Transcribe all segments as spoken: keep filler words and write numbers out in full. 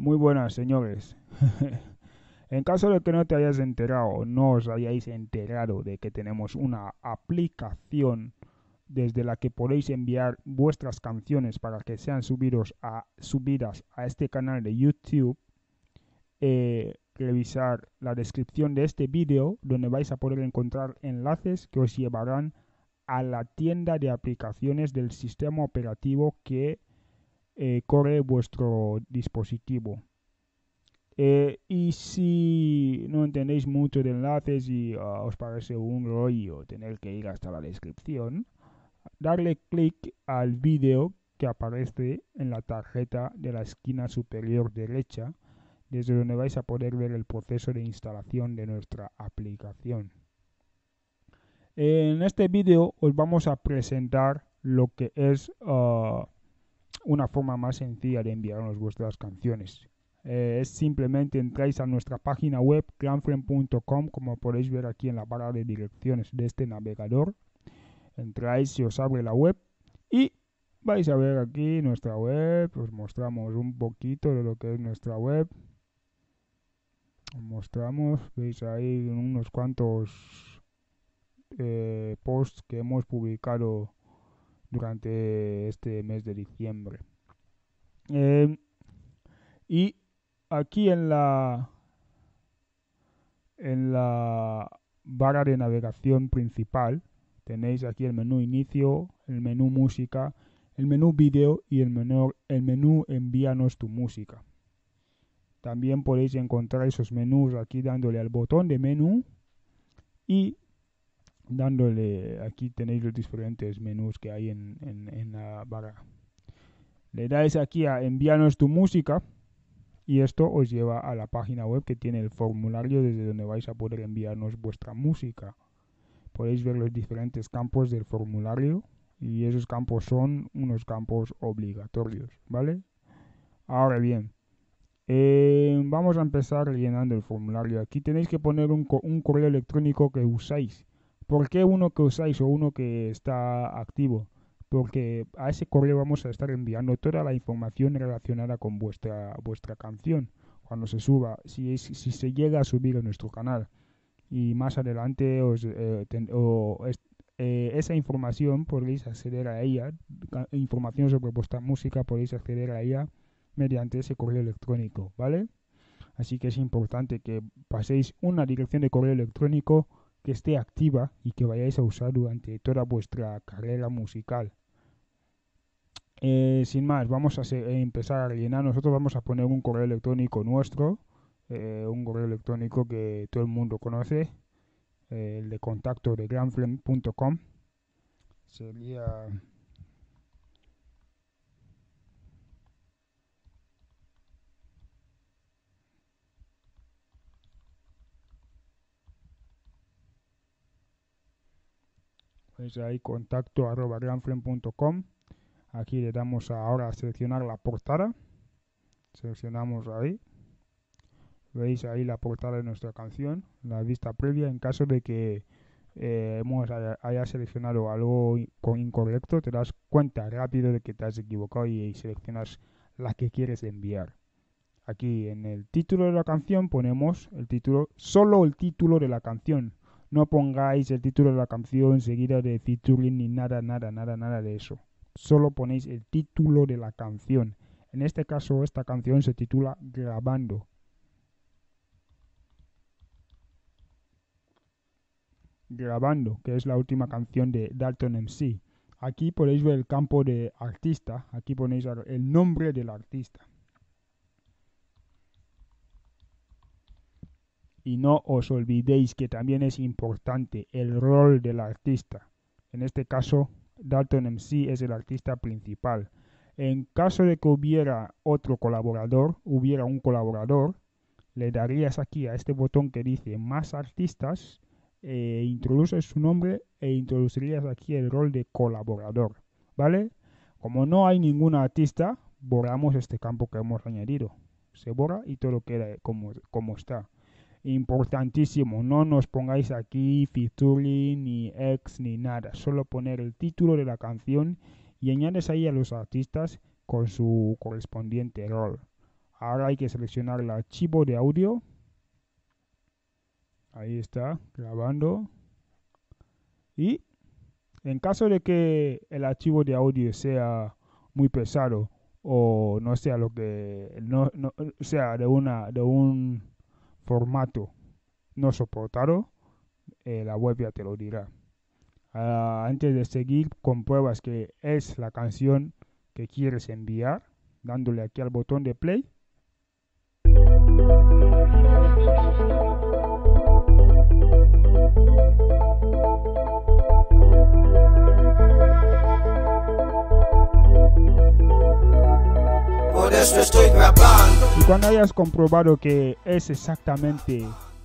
Muy buenas, señores. En caso de que no te hayas enterado o no os hayáis enterado de que tenemos una aplicación desde la que podéis enviar vuestras canciones para que sean subidos a, subidas a este canal de YouTube, eh, revisar la descripción de este vídeo donde vais a poder encontrar enlaces que os llevarán a la tienda de aplicaciones del sistema operativo que eh, corre vuestro dispositivo. Eh, y si no entendéis mucho de enlaces y uh, os parece un rollo tener que ir hasta la descripción, darle clic al vídeo que aparece en la tarjeta de la esquina superior derecha, desde donde vais a poder ver el proceso de instalación de nuestra aplicación. En este vídeo os vamos a presentar lo que es uh, una forma más sencilla de enviarnos vuestras canciones. Eh, es simplemente entráis a nuestra página web clanfriend punto com, como podéis ver aquí en la barra de direcciones de este navegador. Entráis y os abre la web y vais a ver aquí nuestra web. Os mostramos un poquito de lo que es nuestra web. Os mostramos, veis ahí unos cuantos eh, posts que hemos publicado durante este mes de diciembre. Eh, y aquí en la en la barra de navegación principal tenéis aquí el menú inicio, el menú música, el menú vídeo y el menú, el menú envíanos tu música. También podéis encontrar esos menús aquí dándole al botón de menú y dándole, aquí tenéis los diferentes menús que hay en, en, en la barra. Le dais aquí a envíanos tu música y esto os lleva a la página web que tiene el formulario desde donde vais a poder enviarnos vuestra música. Podéis ver los diferentes campos del formulario y esos campos son unos campos obligatorios, ¿vale? Ahora bien, eh, vamos a empezar rellenando el formulario. Aquí tenéis que poner un, co un correo electrónico que usáis. ¿Por qué uno que usáis o uno que está activo? Porque a ese correo vamos a estar enviando toda la información relacionada con vuestra, vuestra canción cuando se suba, si, es, si se llega a subir a nuestro canal. Y más adelante os, eh, ten, o es, eh, esa información podéis acceder a ella, información sobre vuestra música podéis acceder a ella mediante ese correo electrónico, ¿vale? Así que es importante que paséis una dirección de correo electrónico que esté activa y que vayáis a usar durante toda vuestra carrera musical. Eh, sin más, vamos a se, eh, empezar a rellenar. Nosotros vamos a poner un correo electrónico nuestro, eh, un correo electrónico que todo el mundo conoce, eh, el de contacto de clanfriend punto com. Sería pues ahí contacto arroba clanfriend punto com. Aquí le damos a, ahora a seleccionar la portada. Seleccionamos ahí. Veis ahí la portada de nuestra canción, la vista previa. En caso de que eh, hemos haya, haya seleccionado algo con incorrecto, te das cuenta rápido de que te has equivocado y, y seleccionas la que quieres enviar. Aquí en el título de la canción ponemos el título, solo el título de la canción. No pongáis el título de la canción seguida de featuring ni nada, nada, nada, nada de eso. Solo ponéis el título de la canción. En este caso, esta canción se titula Grabando. Grabando, que es la última canción de Dalton M C. Aquí podéis ver el campo de artista. Aquí ponéis el nombre del artista. Y no os olvidéis que también es importante el rol del artista. En este caso, Dalton M C es el artista principal. En caso de que hubiera otro colaborador, hubiera un colaborador, le darías aquí a este botón que dice más artistas, eh, introduces su nombre e introducirías aquí el rol de colaborador, ¿vale? Como no hay ningún artista, borramos este campo que hemos añadido. Se borra y todo queda como, como está. Importantísimo, no nos pongáis aquí featuring, ni ex, ni nada. Solo poner el título de la canción y añades ahí a los artistas con su correspondiente rol. Ahora hay que seleccionar el archivo de audio. Ahí está, grabando. Y en caso de que el archivo de audio sea muy pesado o no sea lo que no, no sea de una de un formato no soportado, eh, la web ya te lo dirá. Uh, antes de seguir, compruebas que es la canción que quieres enviar, dándole aquí al botón de play. Por eso estoy grabando. Y cuando hayas comprobado que es exactamente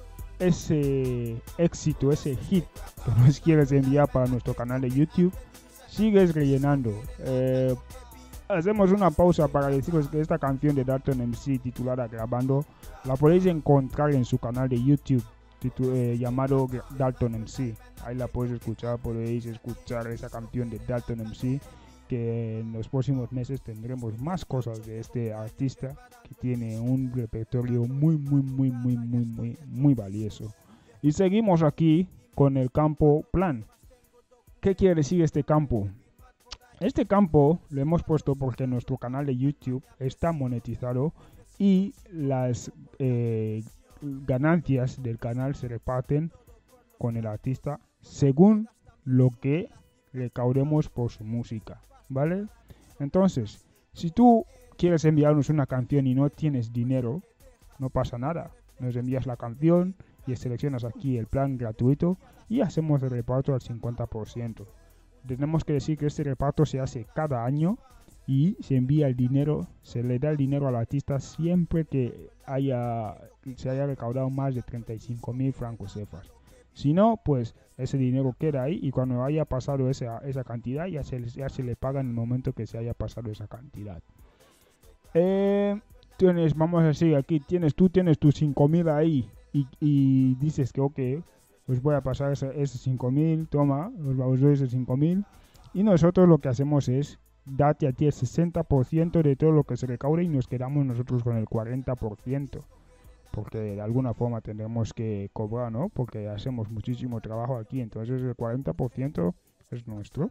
ese éxito, ese hit que nos quieres enviar para nuestro canal de YouTube, sigues rellenando. Eh, hacemos una pausa para deciros que esta canción de Dalton M C titulada Grabando la podéis encontrar en su canal de YouTube titu- eh, llamado Dalton M C. Ahí la podéis escuchar, podéis escuchar esa canción de Dalton M C, que en los próximos meses tendremos más cosas de este artista que tiene un repertorio muy muy muy muy muy muy muy valioso. Y seguimos aquí con el campo plan. ¿Qué quiere decir este campo? Este campo lo hemos puesto porque nuestro canal de YouTube está monetizado y las eh, ganancias del canal se reparten con el artista según lo que recaudemos por su música, ¿vale? Entonces, si tú quieres enviarnos una canción y no tienes dinero, no pasa nada. Nos envías la canción y seleccionas aquí el plan gratuito y hacemos el reparto al cincuenta por ciento. Tenemos que decir que este reparto se hace cada año y se envía el dinero, se le da el dinero al artista siempre que haya se haya recaudado más de treinta y cinco mil francos cefas. Si no, pues ese dinero queda ahí y cuando haya pasado esa, esa cantidad ya se, ya se le paga en el momento que se haya pasado esa cantidad. Eh, tienes, vamos a decir aquí, tienes, tú tienes tus cinco mil ahí y, y dices que ok, os voy a pasar ese, ese cinco mil, toma, os, os doy ese cinco mil y nosotros lo que hacemos es date a ti el sesenta por ciento de todo lo que se recaude y nos quedamos nosotros con el cuarenta por ciento. Porque de alguna forma tendremos que cobrar, ¿no? Porque hacemos muchísimo trabajo aquí, entonces el cuarenta por ciento es nuestro.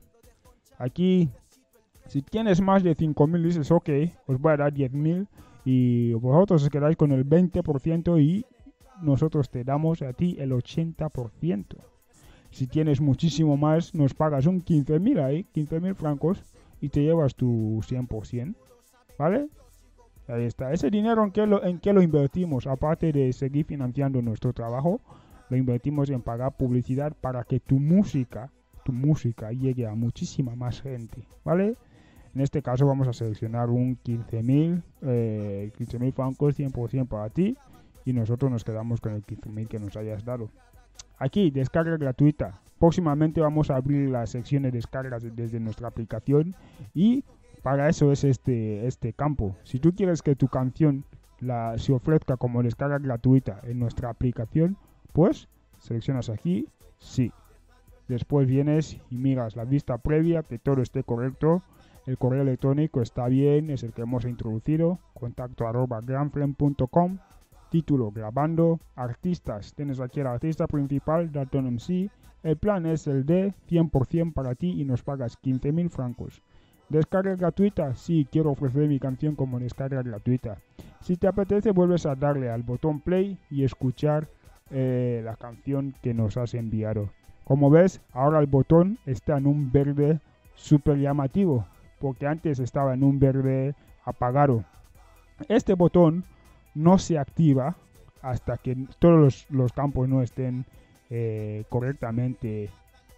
Aquí, si tienes más de cinco mil, dices, ok, os voy a dar diez mil y vosotros os quedáis con el veinte por ciento y nosotros te damos a ti el ochenta por ciento. Si tienes muchísimo más, nos pagas un quince mil ahí, quince mil francos y te llevas tu cien por ciento, ¿vale? Ahí está. Ese dinero, ¿en qué, lo, ¿en qué lo invertimos? Aparte de seguir financiando nuestro trabajo, lo invertimos en pagar publicidad para que tu música, tu música llegue a muchísima más gente, ¿vale? En este caso vamos a seleccionar un quince mil eh, francos, cien por ciento para ti, y nosotros nos quedamos con el quince mil que nos hayas dado. Aquí, descarga gratuita. Próximamente vamos a abrir la sección de descargas desde nuestra aplicación y para eso es este, este campo. Si tú quieres que tu canción la, se ofrezca como descarga gratuita en nuestra aplicación, pues seleccionas aquí, sí. Después vienes y miras la vista previa, que todo esté correcto. El correo electrónico está bien, es el que hemos introducido. Contacto arroba grandflame punto com. Título grabando. Artistas, tienes aquí el artista principal, Dalton M C. El plan es el de cien por ciento para ti y nos pagas quince mil francos. ¿Descarga gratuita? Sí, quiero ofrecer mi canción como descarga gratuita. Si te apetece, vuelves a darle al botón play y escuchar eh, la canción que nos has enviado. Como ves, ahora el botón está en un verde súper llamativo, porque antes estaba en un verde apagado. Este botón no se activa hasta que todos los, los campos no estén eh, correctamente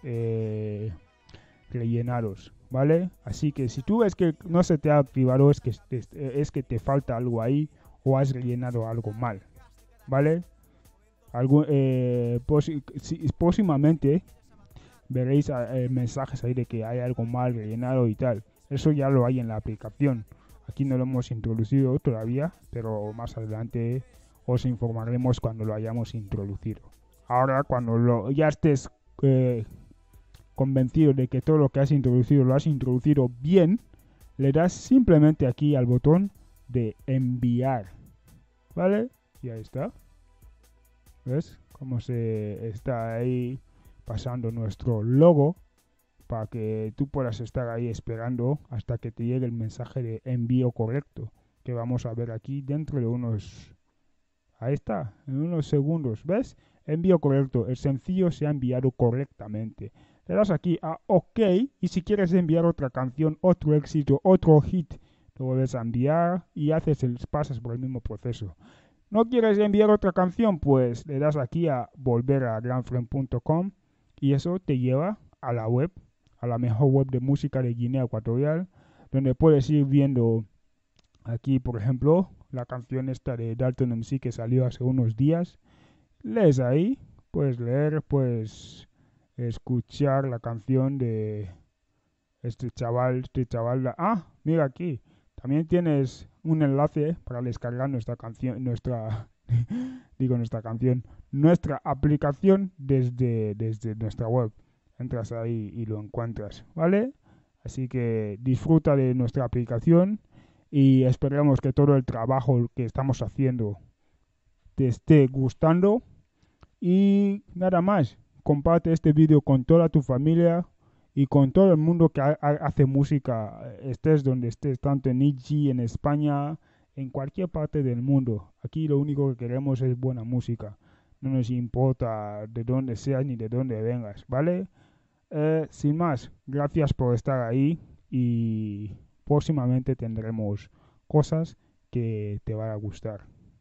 eh, rellenados, ¿vale? Así que si tú ves que no se te ha activado, es que, es que te falta algo ahí o has rellenado algo mal, ¿vale? Algo, eh, posi- si, próximamente veréis eh, mensajes ahí de que hay algo mal rellenado y tal. Eso ya lo hay en la aplicación. Aquí no lo hemos introducido todavía, pero más adelante os informaremos cuando lo hayamos introducido. Ahora, cuando lo, ya estés eh, convencido de que todo lo que has introducido lo has introducido bien, le das simplemente aquí al botón de enviar. ¿vale? Y ahí está. ¿Ves? Cómo se está ahí pasando nuestro logo para que tú puedas estar ahí esperando hasta que te llegue el mensaje de envío correcto, que vamos a ver aquí dentro de unos... Ahí está, en unos segundos, ¿ves? Envío correcto, el sencillo se ha enviado correctamente. Le das aquí a OK y si quieres enviar otra canción, otro éxito, otro hit, lo vuelves a enviar y haces el, pasas por el mismo proceso. ¿No quieres enviar otra canción? Pues le das aquí a volver a granfriend punto com y eso te lleva a la web, a la mejor web de música de Guinea Ecuatorial, donde puedes ir viendo aquí, por ejemplo, la canción esta de Dalton M C que salió hace unos días. Lees ahí, puedes leer, puedes escuchar la canción de este chaval, este chaval. Ah, mira aquí, también tienes un enlace para descargar nuestra canción, nuestra, digo nuestra canción, nuestra aplicación desde, desde nuestra web. Entras ahí y lo encuentras, ¿vale? Así que disfruta de nuestra aplicación y esperemos que todo el trabajo que estamos haciendo te esté gustando. Y nada más, comparte este vídeo con toda tu familia y con todo el mundo que ha, ha, hace música, estés donde estés, tanto en I G, en España, en cualquier parte del mundo. Aquí lo único que queremos es buena música. No nos importa de dónde seas ni de dónde vengas, ¿vale? Eh, sin más, gracias por estar ahí y próximamente tendremos cosas que te van a gustar.